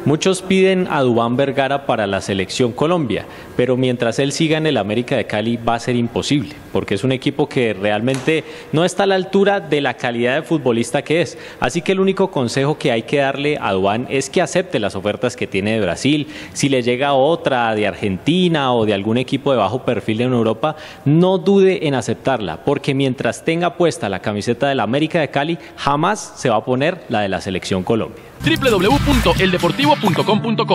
Muchos piden a Duván Vergara para la selección Colombia, pero mientras él siga en el América de Cali va a ser imposible, porque es un equipo que realmente no está a la altura de la calidad de futbolista que es. Así que el único consejo que hay que darle a Duván es que acepte las ofertas que tiene de Brasil. Si le llega otra de Argentina o de algún equipo de bajo perfil en Europa, no dude en aceptarla, porque mientras tenga puesta la camiseta del América de Cali, jamás se va a poner la de la selección Colombia. www.eldeportivo.com.co